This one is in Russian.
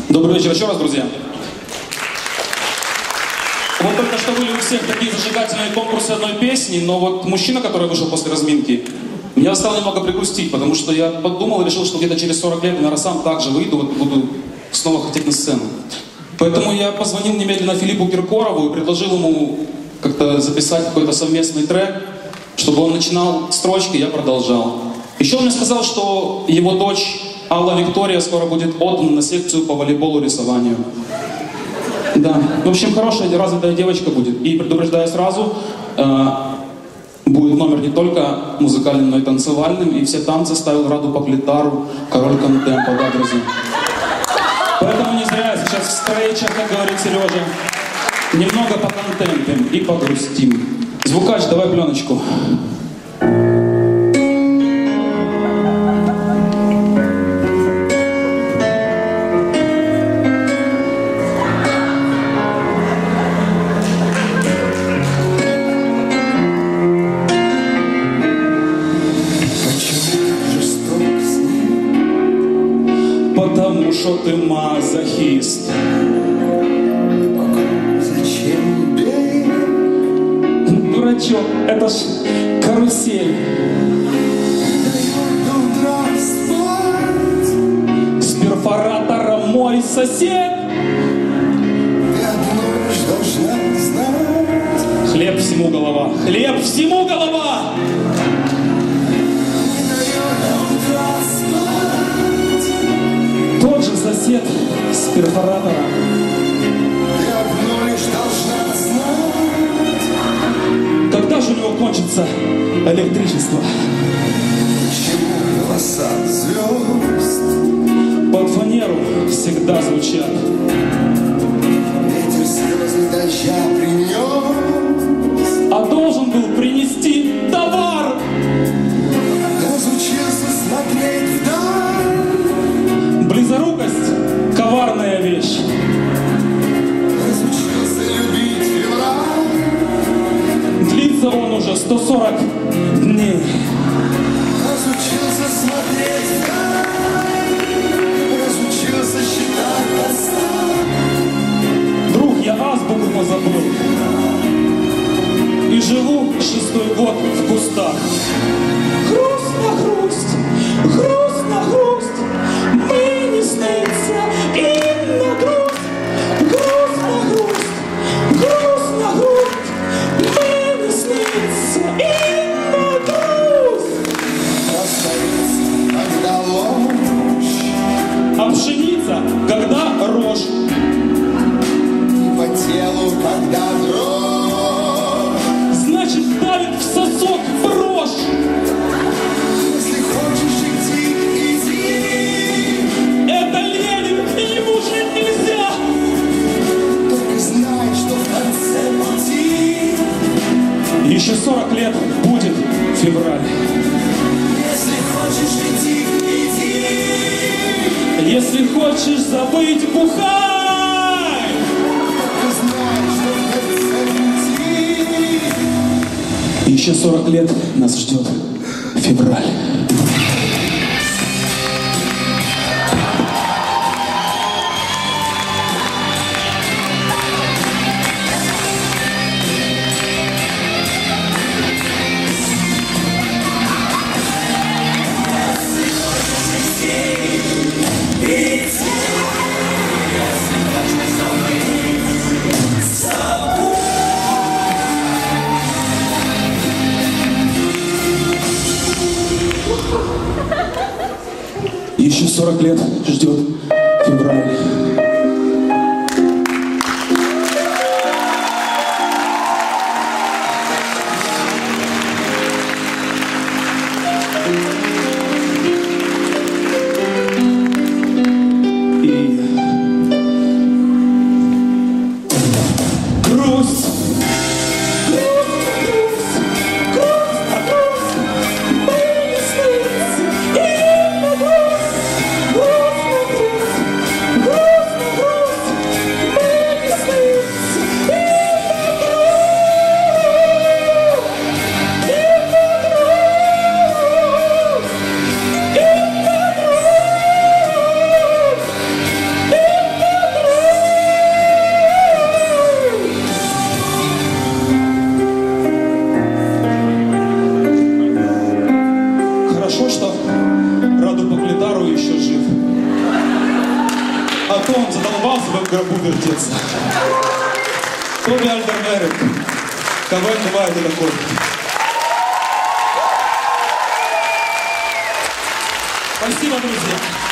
Добрый вечер еще раз, друзья. Вот только что были у всех такие зажигательные конкурсы одной песни, но вот мужчина, который вышел после разминки, меня стало немного пригрустить, потому что я подумал и решил, что где-то через 40 лет, наверное, сам так же выйду, вот буду снова хотеть на сцену. Поэтому я позвонил немедленно Филиппу Киркорову и предложил ему как-то записать какой-то совместный трек, чтобы он начинал строчки, я продолжал. Еще он мне сказал, что его дочь Алла Виктория скоро будет отдана на секцию по волейболу, рисованию. Да, в общем, хорошая, развитая девочка будет. И предупреждаю сразу, будет номер не только музыкальным, но и танцевальным. И все танцы ставил Раду Поклитару, король контемпа, да, друзья. Поэтому не зря сейчас в стрейчах, как говорит Сережа, немного поконтемпим и погрустим. Звукач, давай пленочку. Потому что ты мазохист. Зачем бей? Дурачок, это ж карусель. С перфоратором мой сосед. Ты одно лишь должна знать. Хлеб всему голова, хлеб всему голова. Тот же сосед с перфоратора. Ты одно лишь должна знать. Когда же у него кончится электричество? Почему голоса звезд Под фанеру всегда звучат. ветер слезы дождя принес, А должен был принести товар. разучился смотреть вдаль, Близорукость — коварная вещь. разучился любить февраль, Длится он уже 140 дней. разучился смотреть вдаль, разучился считать до 100. Друг, я азбуку позабыл. И живу 6-й год в кустах. Грустно, грусть, грустно, грусть. Мне не снится именно грусть. Грустно, грусть, грустно, грусть. Мне не снится именно грусть. Остается, когда ложь, А пшеница, когда рожь. и по телу, когда дрожь. Значит, давит в сосок брошь. Если хочешь идти, иди. Это Ленин, и ему жить нельзя. Только знай, что в конце пути, Еще 40 лет будет февраль. если хочешь идти, иди. Если хочешь забыть, бухай. Только знай, что в конце пути. Еще 40 лет нас ждет февраль. Еще 40 лет ждет февраль. И грусть. Грусть. он задолбался в гробу вертеться. Тоби Альдервейрек. КВН бывает и такой. Спасибо, друзья.